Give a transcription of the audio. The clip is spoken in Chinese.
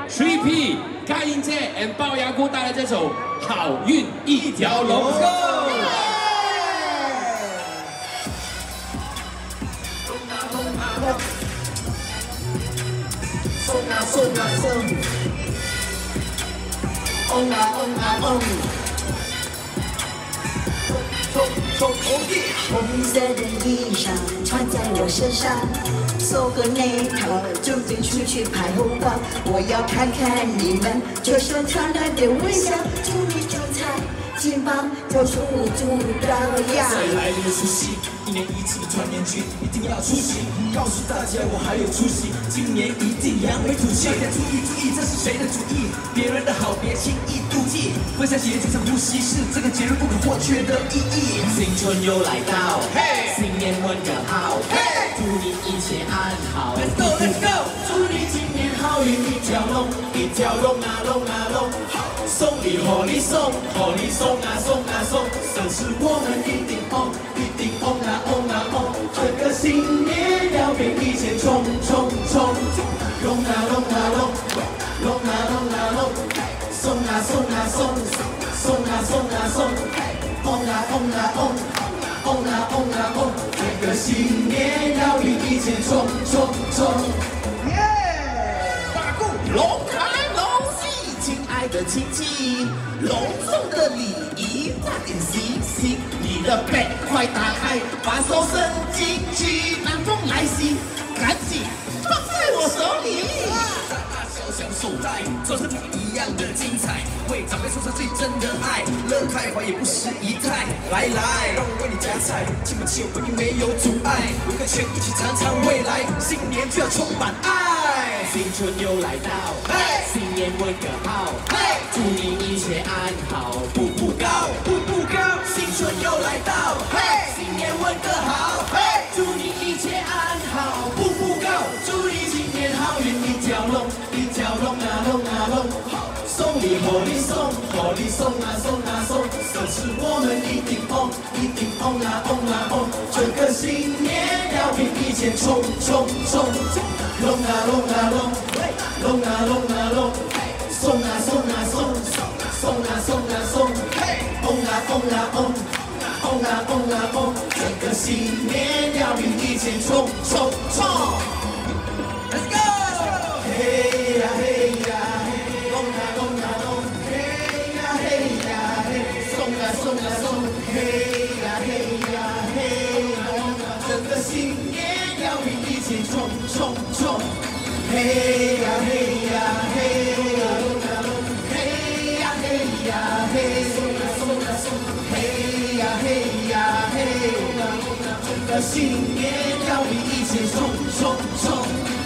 3P 盖英姐 and 龅牙姑带来这首《好运一条龙》。Go！ 送啊送啊送，嗡啊嗡啊嗡，冲！红色的衣裳穿在我身上，做个内套，准备出去拍红包。我要看看你们这手传来的微笑，祝你中彩金棒，我祝到呀！ 再来年除夕，一年一次的团圆聚，一定要出席，告诉大家我还有出息，今年一定扬眉吐气。大家注意注意，这是谁的主意？别人的好别轻易妒忌，分享节庆上呼吸是这个节日不可或缺的意义。新春又来到，新年问个好，祝你一切安好。Let's go Let's go， 祝你今年好运一条龙，一条龙啊龙啊龙，送礼贺你送，贺你送啊送啊送，这次我们一定红，一定红啊红啊红，这个新年要比以前冲冲冲，龙啊龙啊龙，龙啊龙啊龙，送啊送啊送，送啊送啊送，红啊红啊红，红啊红啊红，这个新年要比以前冲冲冲，耶！大鼓龙开龙喜，亲爱的亲戚，隆重的礼仪，花点喜喜，你的背快打开，把手伸进去，南风来袭，赶紧放在我手里。大大小小手袋，做成不一样的精彩，为长辈说出最真的爱，乐开怀也不失仪态。来来，让我为你夹菜，亲朋戚友婚姻没有阻碍，围个圈一起尝尝未来，新年就要充满爱。新春又来到，新年问个好，祝你一切安好，步步高，步步高。新春又来到，新年问个好，祝你一切安好，步步高。祝你今年好运一条龙，一条龙啊龙啊龙，送礼贺你送，贺你送啊送啊送，这次我们一定红，一定红啊红啊红，这个新年要比以前冲冲冲，龙啊龙啊龙，龙啊龙啊龙，送啊送啊送，送啊送啊送，红啊红啊红，红啊红啊红，这个新年要比以前冲冲冲。Let's go！ 嘿呀嘿呀嘿，龙啊龙啊龙，嘿呀嘿呀嘿，送啊送啊送，嘿呀嘿呀嘿，这个新年要比以前冲冲冲，嘿呀嘿呀嘿，龙啊龙，嘿呀嘿呀嘿，送啊送啊送，嘿呀嘿呀嘿，这个新年要比以前冲冲冲。